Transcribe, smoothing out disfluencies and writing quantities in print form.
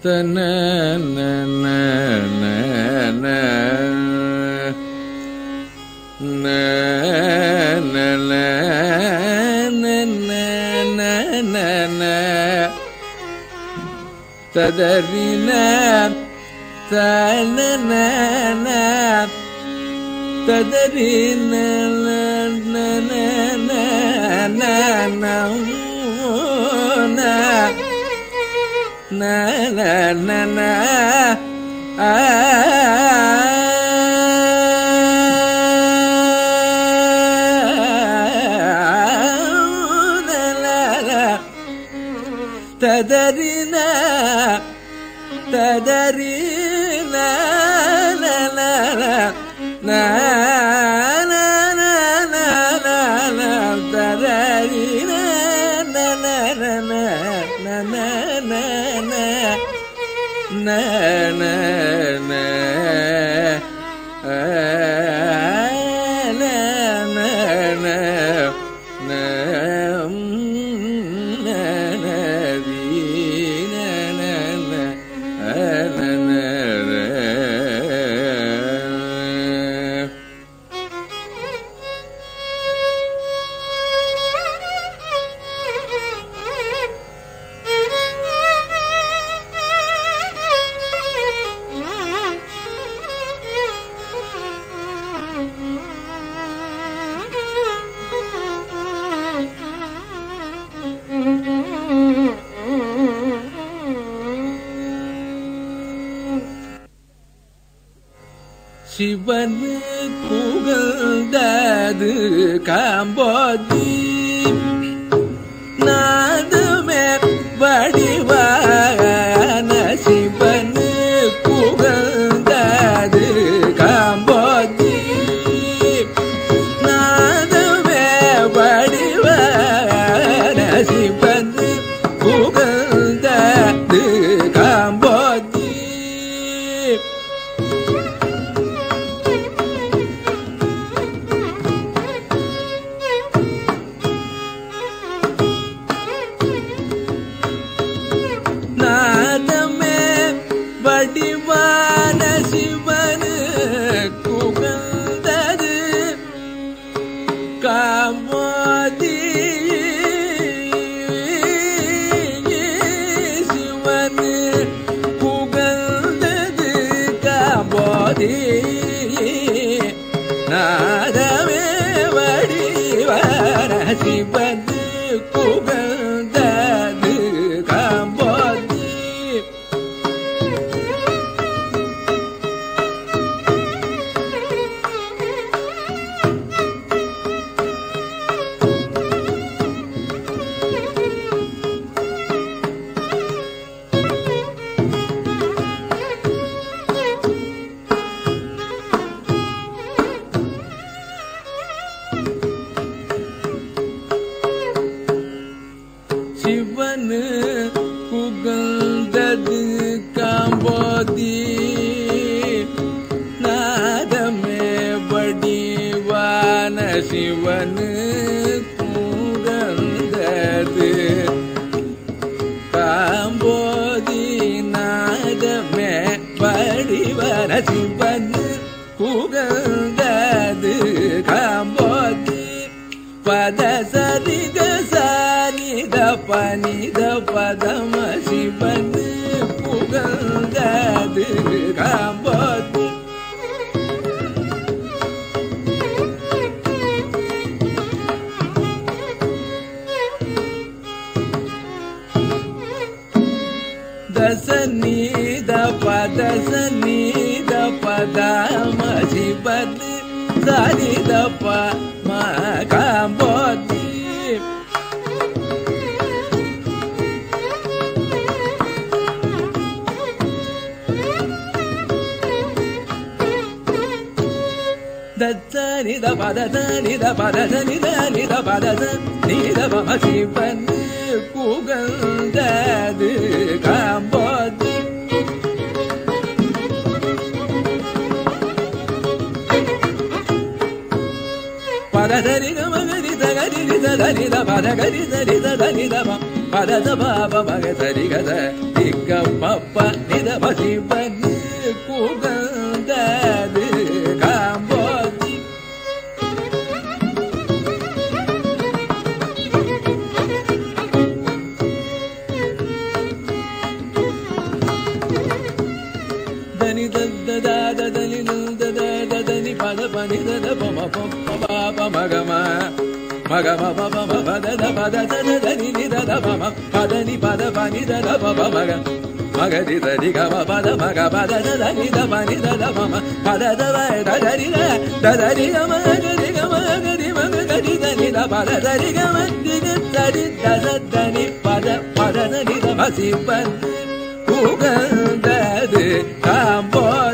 Tadarina tanana tadarina na na na na na na na na tadarina tadarina la la la na na na na na na tadarina na na na na na na na na na na Sivan புகழ்ந்தது Kambhoji நாதமே வடிவான சிவன் புகழ்ந்தது காம்போதி நாதமே வடிவான சிவன் புகழ்ந்தது காம்போதி வடிவான சிவனு புகழ்ந்தது காம்போதி சிவனு புகழ்ந்தது காம்போதி நாதமே வடிவான சிவனு புகழ்ந்தது காம்போதி சிவனு புகழ்ந்தது காம்போதி நாதமே வடிவான சிவனு புகழ்ந்தது காம்போதி நாதமே வடிவான சிவனு புகழ்ந்தது காம்போதி பத சரிக சானித பனித பதம சிவனு புகழ்ந்தது காம்போதி தசனித பதசனித பதம சிவனு சரித பம காம்போதி தசனித பதசனித பதசனித நித பதச நித பம சிவனு புகழ்ந்தது காம்போதி பதசரி கமகரி தகரி ததனி தபதகரி தரி ததனி தபம் பதத பாப மக சரிகத திகமப்ப நிதப சிவன் புகழ்ந்தது காம்போஜி. தனி தத தனி தனி பத பனி தத பம பாப மகம மகம பம பத பத தனி நித பம பதனி பத பனி தத பம மக மகதி தரி கம பத மக பத தனி த பனி தத பம பத தவ தரி தரி கம கரி கம கரி மக கரி தனி த பத தரி கம திக தரி தத தனி பத பத தனி த மசிப்பன் புகழ்ந்தது காம்போஜி.